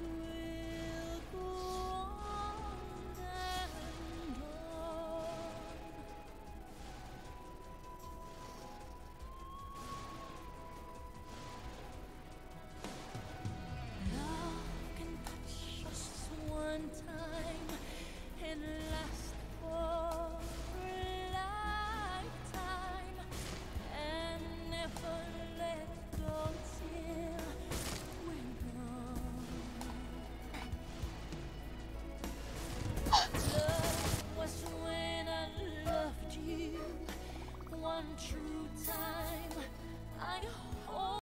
will go on and on. Love can touch us one time and last for a lifetime, and never let go till we're gone. Love was when I loved you one true time. I hope